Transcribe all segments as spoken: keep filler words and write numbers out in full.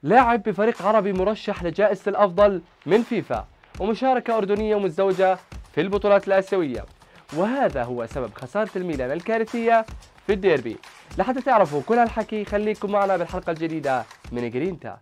لاعب بفريق عربي مرشح لجائزة الأفضل من فيفا، ومشاركة أردنية ومزدوجة في البطولات الآسيوية، وهذا هو سبب خسارة الميلان الكارثية في الديربي. لحتى تعرفوا كل هالحكي خليكم معنا بالحلقة الجديدة من جرينتا.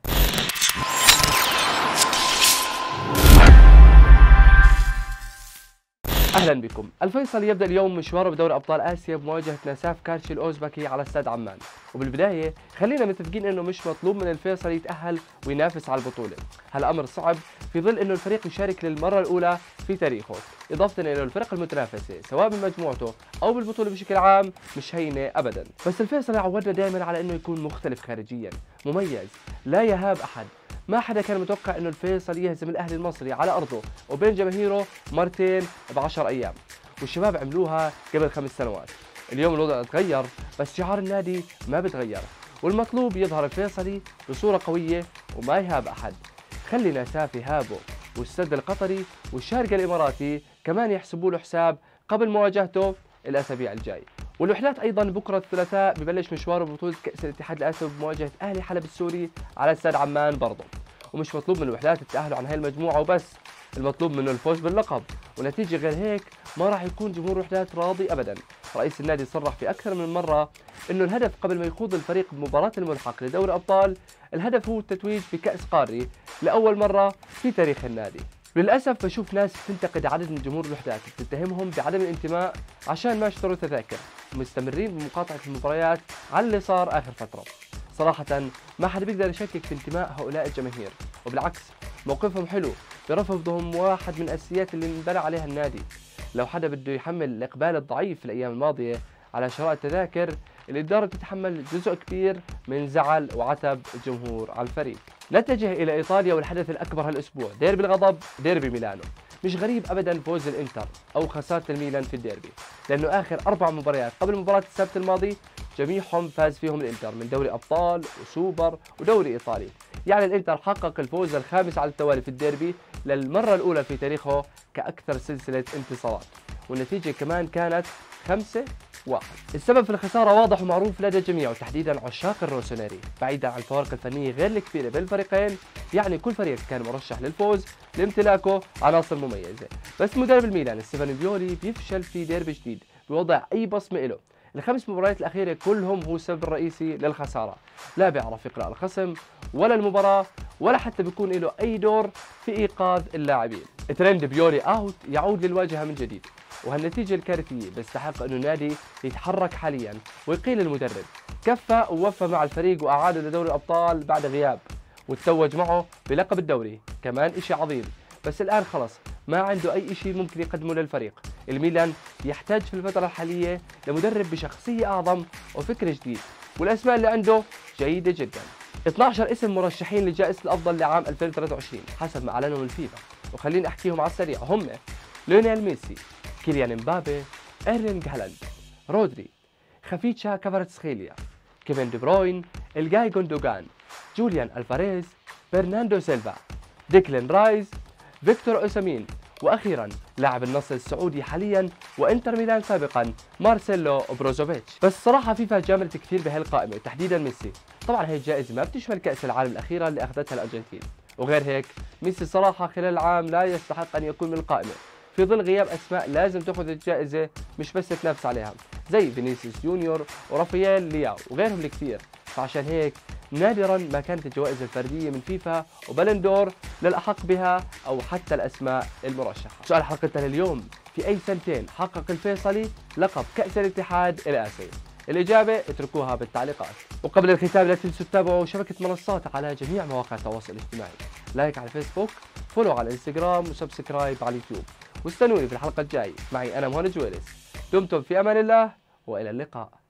اهلا بكم. الفيصل يبدا اليوم مشواره بدوري ابطال اسيا بمواجهه ناساف كارشي الاوزبكي على استاد عمان، وبالبدايه خلينا متفقين انه مش مطلوب من الفيصل يتاهل وينافس على البطوله، هالامر صعب في ظل انه الفريق يشارك للمره الاولى في تاريخه، اضافه الى انه الفرق المتنافسه سواء بمجموعته او بالبطوله بشكل عام مش هينه ابدا، بس الفيصل يعودنا دائما على انه يكون مختلف خارجيا، مميز، لا يهاب احد. ما حدا كان متوقع انه الفيصل يهزم الاهلي المصري على ارضه وبين جماهيره مرتين بعشر ايام، والشباب عملوها قبل خمس سنوات. اليوم الوضع تغير بس شعار النادي ما بتغير، والمطلوب يظهر الفيصلي بصورة قوية وما يهاب احد. خلي ناساف يهابه، والسد القطري والشارقة الاماراتي كمان يحسبوا له حساب قبل مواجهته الاسابيع الجاي. والوحدات ايضا بكره الثلاثاء ببلش مشواره ببطوله كاس الاتحاد الاسيوي بمواجهه اهلي حلب السوري على استاد عمان برضه، ومش مطلوب من الوحدات التاهل عن هاي المجموعه وبس، المطلوب منه الفوز باللقب، ونتيجه غير هيك ما راح يكون جمهور الوحدات راضي ابدا. رئيس النادي صرح في اكثر من مره انه الهدف قبل ما يخوض الفريق بمباراه الملحق لدوري ابطال، الهدف هو التتويج بكاس قاري لاول مره في تاريخ النادي. للأسف بشوف ناس تنتقد عدد من جمهور الوحدات بتتهمهم بعدم الانتماء عشان ما اشتروا تذاكر، ومستمرين بمقاطعة المباريات على اللي صار آخر فترة. صراحة ما حدا بيقدر يشكك في انتماء هؤلاء الجماهير، وبالعكس موقفهم حلو برفضهم واحد من الأساسيات اللي انبنى عليها النادي. لو حدا بده يحمل الإقبال الضعيف في الأيام الماضية على شراء التذاكر، الإدارة تتحمل جزء كبير من زعل وعتب الجمهور على الفريق. نتجه إلى إيطاليا والحدث الأكبر هالأسبوع، ديربي الغضب، ديربي ميلانو. مش غريب أبدا فوز الإنتر أو خسارة الميلان في الديربي، لأنه آخر أربع مباريات قبل مباراة السبت الماضي جميعهم فاز فيهم الإنتر من دوري أبطال وسوبر ودوري إيطالي. يعني الإنتر حقق الفوز الخامس على التوالي في الديربي للمرة الأولى في تاريخه كأكثر سلسلة انتصارات، والنتيجة كمان كانت خمسة واحد. السبب في الخسارة واضح ومعروف لدى الجميع وتحديدا عشاق الروسونيري، بعيدا عن الفوارق الفنية غير الكبيرة بين الفريقين، يعني كل فريق كان مرشح للفوز لامتلاكه عناصر مميزة، بس مدرب الميلان ستيفانو بيولي بيفشل في ديربي جديد بوضع أي بصمة له. الخمس مباريات الأخيرة كلهم هو السبب الرئيسي للخسارة، لا بيعرف يقرأ الخصم ولا المباراة ولا حتى بيكون له أي دور في إيقاظ اللاعبين. ترند بيولي أوت يعود للواجهة من جديد، وهالنتيجة الكارثية بيستحق أنه النادي يتحرك حاليا ويقيل المدرب. كفى ووفى مع الفريق وأعاده لدوري الأبطال بعد غياب، وتتوج معه بلقب الدوري، كمان إشي عظيم، بس الآن خلص ما عنده أي إشي ممكن يقدمه للفريق. الميلان يحتاج في الفترة الحالية لمدرب بشخصية أعظم وفكر جديد، والأسماء اللي عنده جيدة جدا. اثني عشر اسم مرشحين لجائزة الأفضل لعام ألفين وثلاثة وعشرين حسب ما أعلنهم الفيفا، وخليني أحكيهم على السريع. هم ليونيل ميسي، كيليان امبابي، ايرلينغ هالاند، رودري، خفيتشا كفاراتسخيليا، كيفن دي بروين، إلغاي جوندوغان، جوليان ألفاريز، برناندو سيلفا، ديكلين رايز، فيكتور أوسامين، وأخيرا لاعب النصر السعودي حاليا وإنتر ميلان سابقا مارسيلو بروزوفيتش. بس صراحة فيفا جاملت كثير بهي القائمة وتحديدا ميسي. طبعا هي الجائزة ما بتشمل كأس العالم الأخيرة اللي أخذتها الأرجنتين، وغير هيك ميسي صراحة خلال العام لا يستحق أن يكون من القائمة في ظل غياب أسماء لازم تأخذ الجائزة مش بس تنافس عليها، زي فينيسيوس جونيور ورافائيل لياو وغيرهم الكثير. فعشان هيك نادرا ما كانت الجوائز الفردية من فيفا وبلندور للأحق بها أو حتى الأسماء المرشحة. سؤال حلقتنا لليوم، في أي سنتين حقق الفيصلي لقب كأس الاتحاد الآسيوي؟ الإجابة اتركوها بالتعليقات. وقبل الختام لا تنسوا تتابعوا شبكة منصات على جميع مواقع التواصل الاجتماعي، لايك على الفيسبوك، فولو على الانستغرام، وسبسكرايب على اليوتيوب، واستنوني في الحلقة الجاي معي أنا مهند جويلس. دمتم في أمان الله وإلى اللقاء.